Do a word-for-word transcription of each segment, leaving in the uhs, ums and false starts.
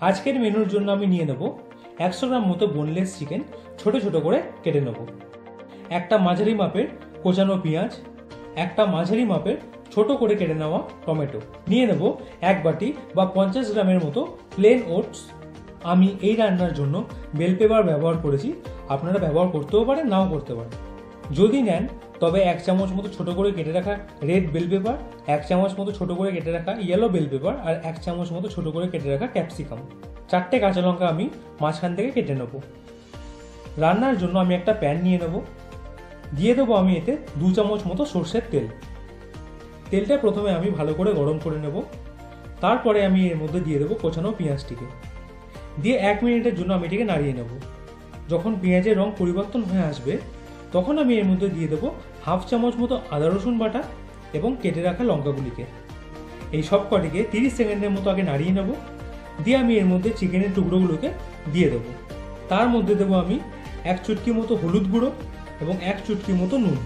আজকের মেনুর জন্য আমি নিয়ে নেব একশো গ্রাম মতো বোনলেস চিকেন, ছোট ছোট করে কেটে নেব। একটা মাঝারি মাপের কোচানো পেঁয়াজ, একটা মাঝারি মাপের ছোট করে কেটে নেওয়া টমেটো, নিয়ে নেব এক বাটি বা পঞ্চাশ গ্রামের মতো প্লেন ওটস। আমি এই রান্নার জন্য বেল পেপার ব্যবহার করেছি, আপনারা ব্যবহার করতেও পারেন, নাও করতে পারেন। যদি নেন তবে এক চামচ মতো ছোট করে কেটে রাখা রেড বেল পেপার, এক চামচ মতো ছোট করে কেটে রাখা ইয়েলো বেল পেপার আর এক চামচ মতো ছোট করে কেটে রাখা ক্যাপসিকাম। চারটে কাঁচা লঙ্কা আমি মাঝখান থেকে কেটে নেব। রান্নার জন্য আমি একটা প্যান নিয়ে নেব, দিয়ে দেবো আমি এতে দু চামচ মতো সর্ষের তেল। তেলটা প্রথমে আমি ভালো করে গরম করে নেব, তারপরে আমি এর মধ্যে দিয়ে দেবো কোচানো পেঁয়াজটিকে, দিয়ে এক মিনিটের জন্য আমি এটিকে নাড়িয়ে নেব। যখন পেঁয়াজের রং পরিবর্তন হয়ে আসবে তখন আমি এর মধ্যে দিয়ে দেবো হাফ চামচ মতো আদা রসুন বাটা এবং কেটে রাখা লঙ্কাগুলিকে। এই সব কটিকে তিরিশ সেকেন্ডের মতো আগে নাড়িয়ে নেব, দিয়ে আমি এর মধ্যে চিকেনের টুকরোগুলোকে দিয়ে দেবো। তার মধ্যে দেবো আমি এক চুটকি মতো হলুদ গুঁড়ো এবং এক চুটকি মতো নুন,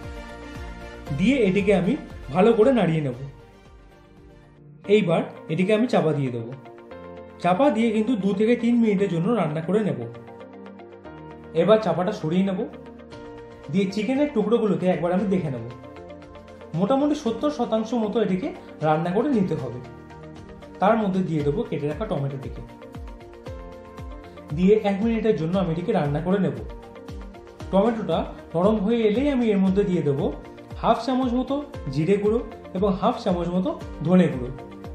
দিয়ে এটিকে আমি ভালো করে নাড়িয়ে নেব। এইবার এটিকে আমি চাপা দিয়ে দেবো। চাপা দিয়ে কিন্তু দু থেকে তিন মিনিটের জন্য রান্না করে নেব। এবার চাপাটা সরিয়ে নেব, দিয়ে চিকেনের টুকরোগুলোকে একবার আমি দেখে নেব। মোটামুটি সত্তর শতাংশ মতো এটিকে রান্না করে নিতে হবে। তার মধ্যে দিয়ে দেবো কেটে রাখা টমেটোটিকে, দিয়ে এক মিনিটের জন্য আমি এটিকে রান্না করে নেব। টমেটোটা নরম হয়ে এলেই আমি এর মধ্যে দিয়ে দেবো হাফ চামচ মতো জিরে গুঁড়ো এবং হাফ চামচ মতো ধনে গুঁড়ো।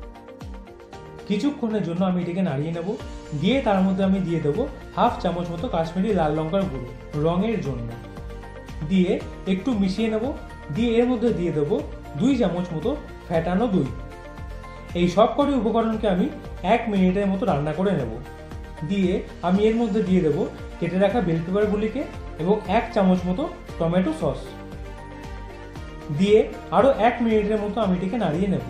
কিছুক্ষণের জন্য আমি এটিকে নাড়িয়ে নেব, দিয়ে তার মধ্যে আমি দিয়ে দেবো হাফ চামচ মতো কাশ্মীরি লাল লঙ্কার গুঁড়ো রঙের জন্য, দিয়ে একটু মিশিয়ে নেব। দিয়ে এর মধ্যে দিয়ে দেবো দুই চামচ মতো ফ্যাটানো দই। এই সব কটি উপকরণকে আমি এক মিনিটের মতো রান্না করে নেব। দিয়ে আমি এর মধ্যে দিয়ে দেবো কেটে রাখা বেল পেপারগুলিকে এবং এক চামচ মতো টমেটো সস, দিয়ে আরও এক মিনিটের মতো আমি এটিকে নাড়িয়ে নেব।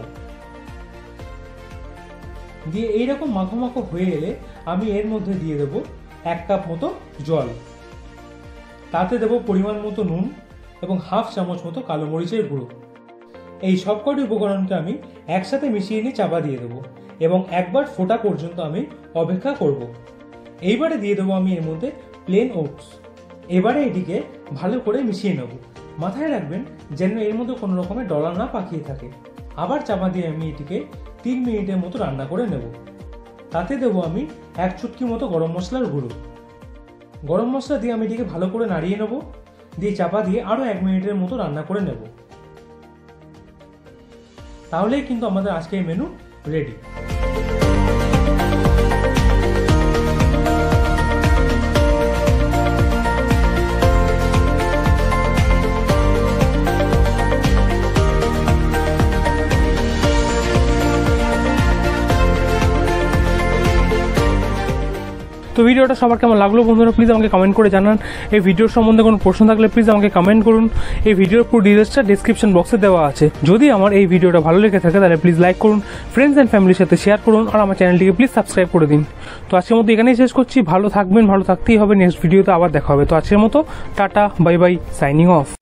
দিয়ে এইরকম মাখো মাখো হয়ে এলে আমি এর মধ্যে দিয়ে দেবো এক কাপ মতো জল, তাতে দেবো পরিমাণ মতো নুন এবং হাফ চামচ মতো কালো মরিচের গুঁড়ো। এই সবকটি উপকরণকে আমি একসাথে মিশিয়ে নিয়ে চাপা দিয়ে দেবো এবং একবার ফোটা পর্যন্ত আমি অপেক্ষা করব। এইবারে দিয়ে দেবো আমি এর মধ্যে প্লেন ওটস। এবারে এটিকে ভালো করে মিশিয়ে নেব। মাথায় রাখবেন যেন এর মধ্যে কোনো রকমের ডলা না পাকিয়ে থাকে। আবার চাপা দিয়ে আমি এটিকে তিন মিনিটের মতো রান্না করে নেব। তাতে দেবো আমি এক চুটকি মতো গরম মশলার গুঁড়ো। গরম মশলা দিয়ে আমি এটিকে ভালো করে নাড়িয়ে নেব, দিয়ে চাপা দিয়ে আরও এক মিনিটের মতো রান্না করে নেব। তাহলেই কিন্তু আমাদের আজকের মেনু রেডি। তো ভিডিওটা সবার কেমন লাগলো বন্ধুরা প্লিজ আমাকে কমেন্ট করে জানান। এই ভিডিওর সম্বন্ধে কোনো প্রশ্ন থাকলে প্লিজ আমাকে কমেন্ট করুন। এই ভিডিওর পুরো ডিটেইলসটা ডেসক্রিপশন বক্সে দেওয়া আছে। যদি আমার এই ভিডিওটা ভালো লেগে থাকে তাহলে প্লিজ লাইক করুন, ফ্রেন্ডস অ্যান্ড ফ্যামিলির সাথে শেয়ার করুন আর আমার চ্যানেলটিকে প্লিজ সাবস্ক্রাইব করে দিন। তো আজকের মতো এখানেই শেষ করছি। ভালো থাকবেন, ভালো থাকতেই হবে। নেক্সট ভিডিওতে আবার দেখা হবে। তো আজকের মতো tata, bye bye, signing of.